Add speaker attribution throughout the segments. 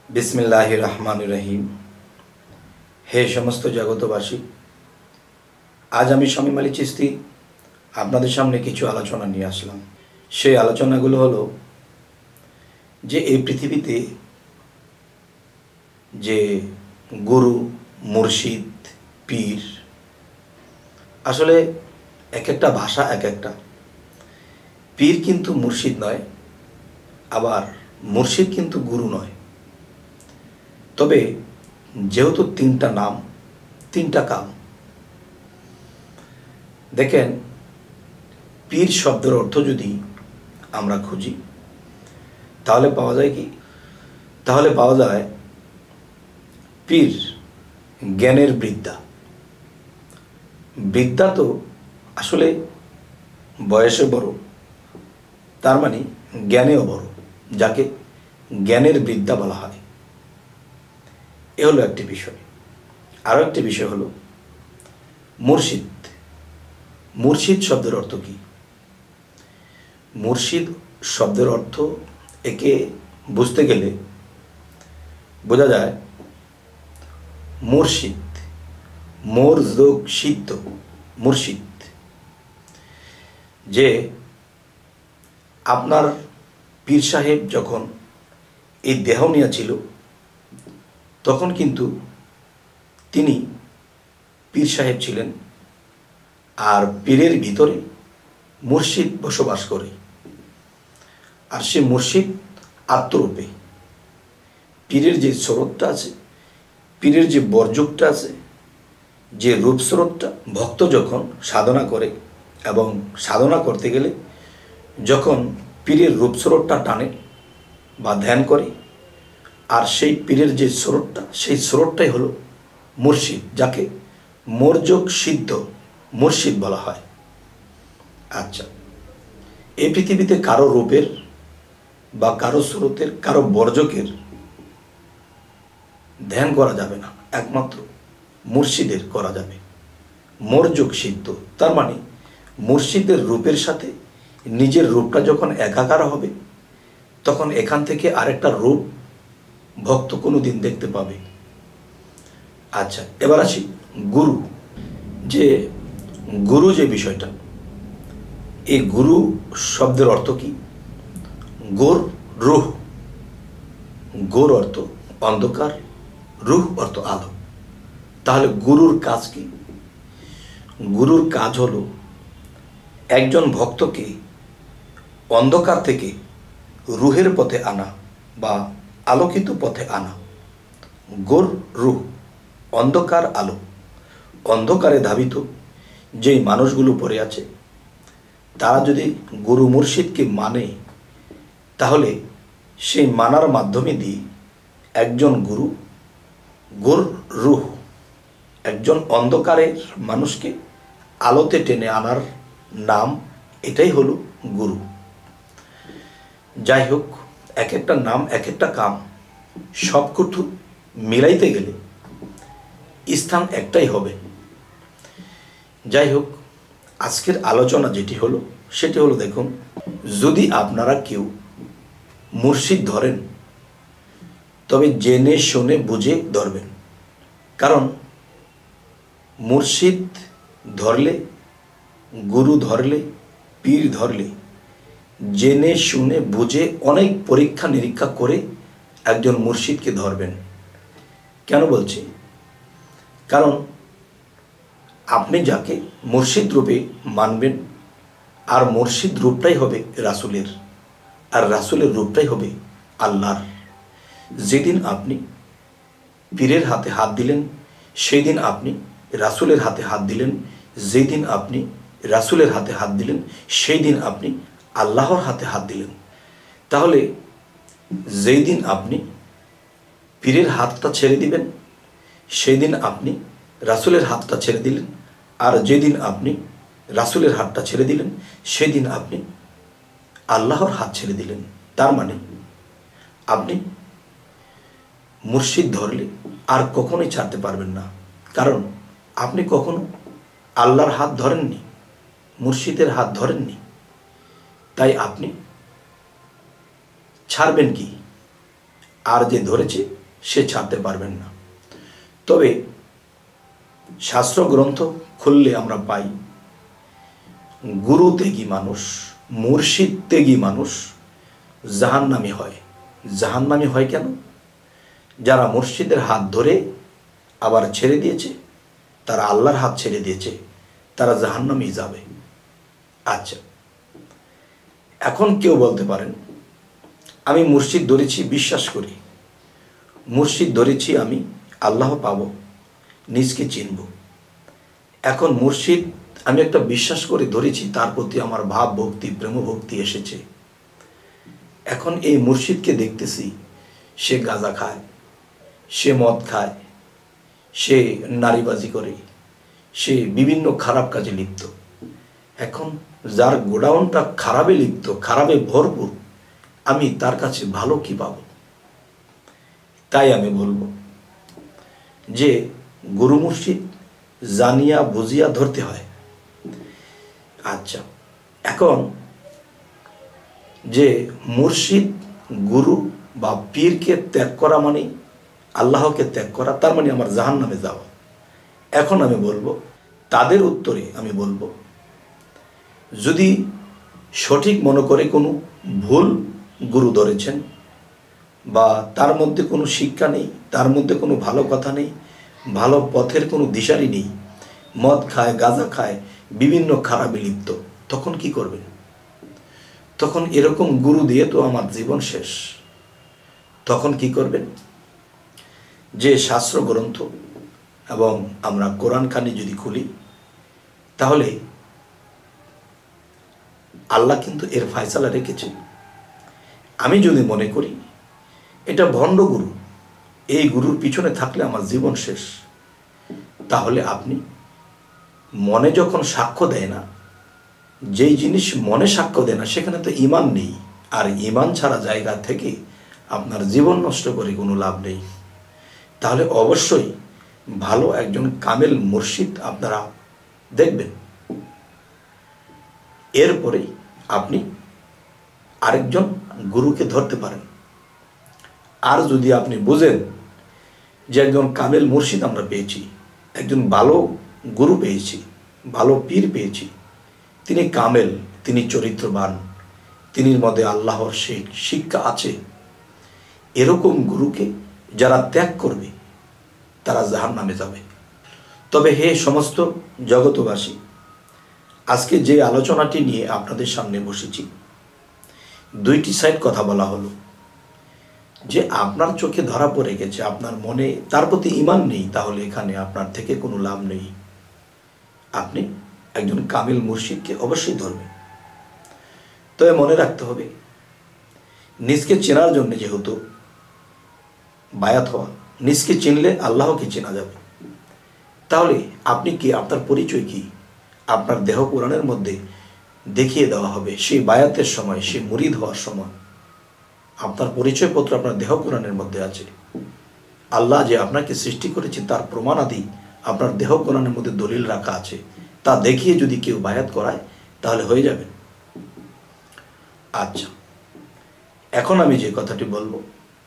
Speaker 1: বিসমিল্লাহির রহমানির রহিম। হে সমস্ত জগতবাসী, আজ আমি শামীম আলী চিশতি আপনাদের সামনে কিছু আলোচনা নিয়ে আসলাম। সেই আলোচনাগুলো হলো যে এই পৃথিবীতে যে গুরু, মুর্শিদ, পীর, আসলে এক একটা ভাষা এক একটা। পীর কিন্তু মুর্শিদ নয়, আবার মুর্শিদ কিন্তু গুরু নয়। তবে যেহেতু তিনটা নাম, তিনটা কাম। দেখেন, পীর শব্দের অর্থ যদি আমরা খুঁজি তাহলে পাওয়া যায় কি? তাহলে পাওয়া যায় পীর জ্ঞানের বিদ্যা। বিদ্যা তো আসলে বয়সে বড়, তার মানে জ্ঞানেও বড়, যাকে জ্ঞানের বিদ্যা বলা হয়। এ হলো একটি বিষয়। আরও একটি বিষয় হলো মুর্শিদ। মুর্শিদ শব্দের অর্থ কি? মুর্শিদ শব্দের অর্থ একে বুঝতে গেলে বোঝা যায় মুর্শিদ, মোর যোগ সিদ্ধ মুর্শিদ। যে আপনার পীর সাহেব যখন এই দেহ নিয়েছিল তখন কিন্তু তিনি পীর সাহেব ছিলেন, আর পীরের ভিতরে মুর্শিদ বসবাস করে। আর সে মুর্শিদ আত্মরূপে। পীরের যে স্রোতটা আছে, পীরের যে বর্জকটা আছে, যে রূপস্রোতটা, ভক্ত যখন সাধনা করে এবং সাধনা করতে গেলে যখন পীরের রূপস্রোতটা টানে বা ধ্যান করে, আর সেই পীরের যে স্রোতটা, সেই স্রোতটাই হলো মুর্শিদ, যাকে মর্যক সিদ্ধ মুর্শিদ বলা হয়। আচ্ছা, এই পৃথিবীতে কারো রূপের বা কারো স্রোতের, কারো বর্জকের ধ্যান করা যাবে না, একমাত্র মুর্শিদের করা যাবে। মর্যক সিদ্ধ, তার মানে মুর্শিদের রূপের সাথে নিজের রূপটা যখন একাকার হবে তখন এখান থেকে আরেকটা রূপ ভক্ত কোনো দিন দেখতে পাবে। আচ্ছা, এবার আসি গুরু। যে গুরু যে বিষয়টা, এই গুরু শব্দের অর্থ কি? গোর রুহ। গোর অর্থ অন্ধকার, রুহ অর্থ আলো। তাহলে গুরুর কাজ কি? গুরুর কাজ হলো একজন ভক্তকে অন্ধকার থেকে রুহের পথে আনা বা আলোকিত পথে আনা। গোর রুহ, অন্ধকার আলো। অন্ধকারে ধাবিত যেই মানুষগুলো পড়ে আছে, তারা যদি গুরু মুর্শিদকে মানে, তাহলে সেই মানার মাধ্যমে দিয়ে একজন গুরু, গোর রুহ, একজন অন্ধকারের মানুষকে আলোতে টেনে আনার নাম, এটাই হলো গুরু। যাই হোক, এক একটা নাম এক একটা কাম। সবকটু মিলাইতে গেলে স্থান একটাই হবে। যাই হোক, আজকের আলোচনা যেটি হলো সেটি হলো, দেখুন, যদি আপনারা কেউ মুর্শিদ ধরেন তবে জেনে শুনে বুঝে ধরবেন। কারণ মুর্শিদ ধরলে, গুরু ধরলে, পীর ধরলে জেনে শুনে বুঝে অনেক পরীক্ষা নিরীক্ষা করে একজন মুর্শিদকে ধরবেন। কেন বলছি? কারণ আপনি যাকে মুর্শিদ রূপে মানবেন, আর মুর্শিদ রূপটাই হবে রাসূলের, আর রাসূলের রূপটাই হবে আল্লাহর। যেদিন আপনি পীরের হাতে হাত দিলেন সেই দিন আপনি রাসূলের হাতে হাত দিলেন, যেদিন আপনি রাসূলের হাতে হাত দিলেন সেই দিন আপনি আল্লাহর হাতে হাত দিলেন। তাহলে যেই দিন আপনি পীরের হাতটা ছেড়ে দিবেন সেই দিন আপনি রাসূলের হাতটা ছেড়ে দিলেন, আর যেদিন আপনি রাসূলের হাতটা ছেড়ে দিলেন সেই দিন আপনি আল্লাহর হাত ছেড়ে দিলেন। তার মানে আপনি মুর্শিদ ধরলে আর কখনোই ছাড়তে পারবেন না। কারণ আপনি কখনো আল্লাহর হাত ধরেননি, মুর্শিদের হাত ধরেননি। তাই আপনি ছাড়বেন কি? আর যে ধরেছে সে ছাড়তে পারবেন না। তবে শাস্ত্র গ্রন্থ খুললে আমরা পাই গুরু ত্যাগী মানুষ, মুর্শিদ ত্যাগী মানুষ জাহান্নামী হয়। জাহান্নামী হয় কেন? যারা মুর্শিদের হাত ধরে আবার ছেড়ে দিয়েছে, তারা আল্লাহর হাত ছেড়ে দিয়েছে, তারা জাহান্নামী যাবে। আচ্ছা, এখন কেউ বলতে পারেন আমি মুর্শিদ ধরেছি, বিশ্বাস করি, মুর্শিদ ধরেছি, আমি আল্লাহ পাব, নিজকে চিনব। এখন মুর্শিদ আমি একটা বিশ্বাস করে ধরেছি, তার প্রতি আমার ভাব ভক্তি, প্রেম ভক্তি এসেছে। এখন এই মুর্শিদকে দেখতেছি সে গাঁজা খায়, সে মদ খায়, সে নারীবাজি করে, সে বিভিন্ন খারাপ কাজে লিপ্ত। এখন যার গোডাউনটা খারাপে লিপ্ত, খারাপে ভরপুর, আমি তার কাছে ভালো কি পাব? তাই আমি বলবো যে গুরু মুর্শিদ জানিয়া বুঝিয়া ধরতে হয়। আচ্ছা, এখন যে মুর্শিদ, গুরু বা পীরকে ত্যাগ করা মানে আল্লাহকে ত্যাগ করা, তার মানে আমার জাহান্নামে যাওয়া। এখন আমি বলবো, তাদের উত্তরে আমি বলবো, যদি সঠিক মনে করে কোনো ভুল গুরু ধরেছেন বা তার মধ্যে কোনো শিক্ষা নেই, তার মধ্যে কোনো ভালো কথা নেই, ভালো পথের কোনো দিশারি নেই, মদ খায়, গাঁজা খায়, বিভিন্ন খারাপে লিপ্ত, তখন কি করবেন? তখন এরকম গুরু দিয়ে তো আমার জীবন শেষ। তখন কি করবেন? যে শাস্ত্র গ্রন্থ এবং আমরা কোরআন খানি যদি খুলি, তাহলে আল্লাহ কিন্তু এর ফায়সালা রেখেছে। আমি যদি মনে করি এটা ভণ্ড গুরু, এই গুরুর পিছনে থাকলে আমার জীবন শেষ, তাহলে আপনি মনে যখন সাক্ষ্য দেয় না, যেই জিনিস মনে সাক্ষ্য দেয় না, সেখানে তো ঈমান নেই। আর ঈমান ছাড়া জায়গা থেকে আপনার জীবন নষ্ট করে কোনো লাভ নেই। তাহলে অবশ্যই ভালো একজন কামেল মুর্শিদ আপনারা দেখবেন। এরপরে আপনি আরেকজন গুরুকে ধরতে পারেন। আর যদি আপনি বুঝেন যে একজন কামেল মুর্শিদ আমরা পেয়েছি, একজন ভালো গুরু পেয়েছি, ভালো পীর পেয়েছি, তিনি কামেল, তিনি চরিত্রবান, তিনির মধ্যে আল্লাহর শিক্ষা আছে, এরকম গুরুকে যারা ত্যাগ করবে তারা জাহান্নামে যাবে। তবে হে সমস্ত জগতবাসী, আজকে যে আলোচনাটি নিয়ে আপনাদের সামনে বসেছি, দুইটি সাইড কথা বলা হলো। যে আপনার চোখে ধরা পড়ে গেছে, আপনার মনে তার প্রতি ঈমান নেই, তাহলে এখানে আপনার থেকে কোনো লাভ নেই। আপনি একজন কামিল মুর্শিদকে অবশ্যই ধরবেন। তবে মনে রাখতে হবে, নিজকে চেনার জন্য যেহেতু বায়াত হওয়া, নিজকে চিনলে আল্লাহকে চেনা যাবে। তাহলে আপনি কি, আপনার পরিচয় কি, আপনার দেহ কোরআনের মধ্যে দেখিয়ে দেওয়া হবে। সেই বায়াতের সময়, সেই মুরিদ হওয়ার সময় আপনার পরিচয়পত্র আপনার দেহ কোরআনের মধ্যে আছে। আল্লাহ যে আপনাকে সৃষ্টি করেছে তার প্রমাণাদি আপনার দেহ কোরআনের মধ্যে দলিল রাখা আছে। তা দেখিয়ে যদি কেউ বায়াত করায় তাহলে হয়ে যাবে। আচ্ছা, এখন আমি যে কথাটি বলবো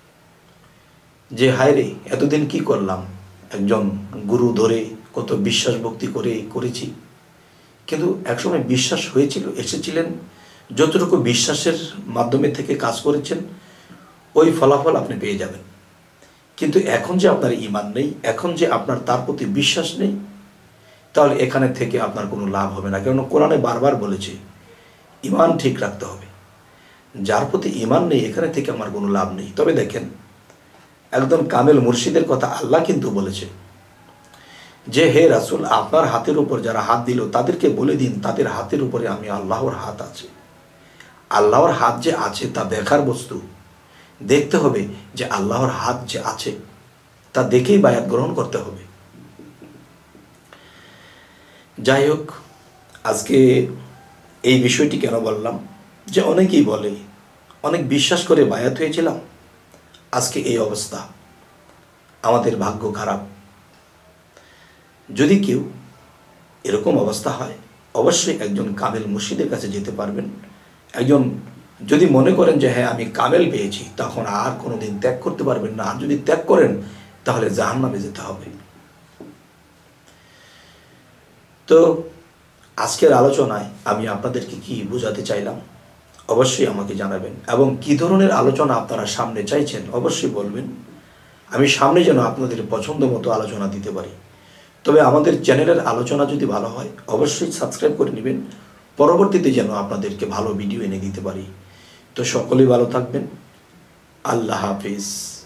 Speaker 1: যে হায় রে, এতদিন কি করলাম, একজন গুরু ধরে কত বিশ্বাস ভক্তি করেছি, কিন্তু একসময় বিশ্বাস হয়েছিল, এসেছিলেন, যতটুকু বিশ্বাসের মাধ্যমে থেকে কাজ করেছেন ওই ফলাফল আপনি পেয়ে যাবেন। কিন্তু এখন যে আপনার ঈমান নেই, এখন যে আপনার তার প্রতি বিশ্বাস নেই, তাহলে এখানে থেকে আপনার কোনো লাভ হবে না। কারণ কোরআনে বারবার বলেছে ঈমান ঠিক রাখতে হবে। যার প্রতি ঈমান নেই, এখানে থেকে আমার কোনো লাভ নেই। তবে দেখেন, একদম কামেল মুর্শিদের কথা আল্লাহ কিন্তু বলেছে যে হে রাসূল, আপনার হাতের উপর যারা হাত দিল তাদেরকে বলে দিন তাদের হাতের উপরে আমি আল্লাহর হাত আছে। আল্লাহর হাত যে আছে তা দেখার বস্তু। দেখতে হবে যে আল্লাহর হাত যে আছে, তা দেখেই বায়াত গ্রহণ করতে হবে। যাই হোক, আজকে এই বিষয়টি কেন বললাম, যে অনেকেই বলে অনেক বিশ্বাস করে বায়াত হয়েছিলাম, আজকে এই অবস্থা, আমাদের ভাগ্য খারাপ। যদি কেউ এরকম অবস্থা হয়, অবশ্যই একজন কামেল মুর্শিদের কাছে যেতে পারবেন, একজন যদি মনে করেন যে হ্যাঁ আমি কামেল পেয়েছি, তখন আর কোনোদিন ত্যাগ করতে পারবেন না। আর যদি ত্যাগ করেন তাহলে জাহান্নামে যেতে হবে। তো আজকের আলোচনায় আমি আপনাদেরকে কি বোঝাতে চাইলাম অবশ্যই আমাকে জানাবেন, এবং কি ধরনের আলোচনা আপনারা সামনে চাইছেন অবশ্যই বলবেন। আমি সামনে যেন আপনাদের পছন্দ মতো আলোচনা দিতে পারি। তবে আমাদের চ্যানেলের আলোচনা যদি ভালো হয় অবশ্যই সাবস্ক্রাইব করে নেবেন, পরবর্তীতে যেন আপনাদেরকে ভালো ভিডিও এনে দিতে পারি। তো সকলেই ভালো থাকবেন। আল্লাহ হাফিজ।